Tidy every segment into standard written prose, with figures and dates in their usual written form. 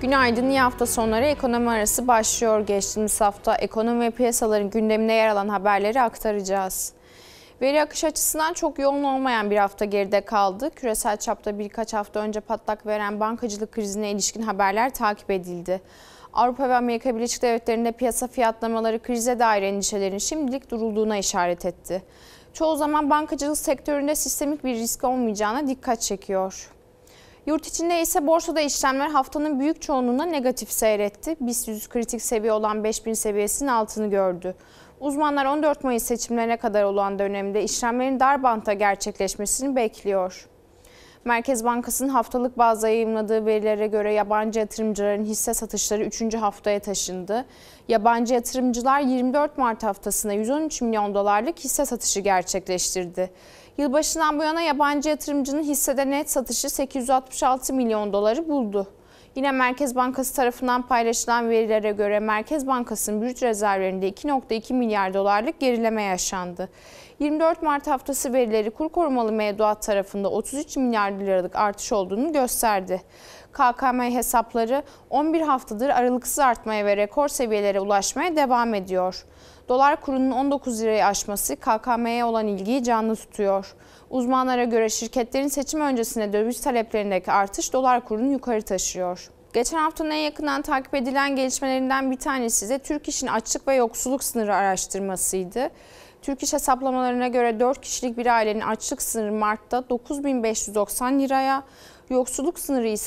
Günaydın, iyi hafta sonları ekonomi arası başlıyor. Geçtiğimiz hafta ekonomi ve piyasaların gündeminde yer alan haberleri aktaracağız. Veri akışı açısından çok yoğun olmayan bir hafta geride kaldı. Küresel çapta birkaç hafta önce patlak veren bankacılık krizine ilişkin haberler takip edildi. Avrupa ve Amerika Birleşik Devletleri'nde piyasa fiyatlamaları krize dair endişelerin şimdilik durulduğuna işaret etti. Çoğu zaman bankacılık sektöründe sistemik bir risk olmayacağına dikkat çekiyor. Yurt içinde ise borsada işlemler haftanın büyük çoğunluğunda negatif seyretti. BIST 100 kritik seviye olan 5000 seviyesinin altını gördü. Uzmanlar 14 Mayıs seçimlerine kadar olan dönemde işlemlerin dar bantta gerçekleşmesini bekliyor. Merkez Bankası'nın haftalık bazda yayımladığı verilere göre yabancı yatırımcıların hisse satışları 3. haftaya taşındı. Yabancı yatırımcılar 24 Mart haftasında 113 milyon dolarlık hisse satışı gerçekleştirdi. Yılbaşından bu yana yabancı yatırımcının hissede net satışı 866 milyon doları buldu. Yine Merkez Bankası tarafından paylaşılan verilere göre Merkez Bankası'nın brüt rezervlerinde 2,2 milyar dolarlık gerileme yaşandı. 24 Mart haftası verileri kur korumalı mevduat tarafında 33 milyar liralık artış olduğunu gösterdi. KKM hesapları 11 haftadır aralıksız artmaya ve rekor seviyelere ulaşmaya devam ediyor. Dolar kurunun 19 lirayı aşması KKM'ye olan ilgiyi canlı tutuyor. Uzmanlara göre şirketlerin seçim öncesinde döviz taleplerindeki artış dolar kurunu yukarı taşıyor. Geçen haftanın en yakından takip edilen gelişmelerinden bir tanesi de Türk İş'in açlık ve yoksulluk sınırı araştırmasıydı. Türk İş hesaplamalarına göre 4 kişilik bir ailenin açlık sınırı Mart'ta 9.590 liraya, yoksulluk sınırı ise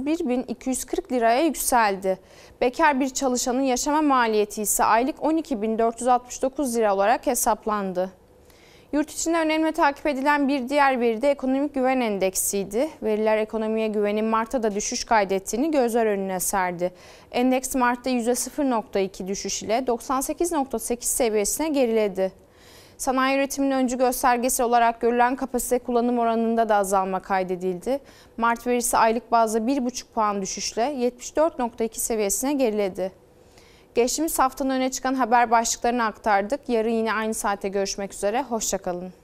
31.240 liraya yükseldi. Bekar bir çalışanın yaşama maliyeti ise aylık 12.469 lira olarak hesaplandı. Yurt içinde önemli takip edilen bir diğer veri de ekonomik güven endeksiydi. Veriler ekonomiye güvenin Mart'ta da düşüş kaydettiğini gözler önüne serdi. Endeks Mart'ta %0,2 düşüş ile 98,8 seviyesine geriledi. Sanayi üretiminin öncü göstergesi olarak görülen kapasite kullanım oranında da azalma kaydedildi. Mart verisi aylık bazda 1,5 puan düşüşle 74,2 seviyesine geriledi. Geçtiğimiz haftanın öne çıkan haber başlıklarını aktardık. Yarın yine aynı saate görüşmek üzere. Hoşça kalın.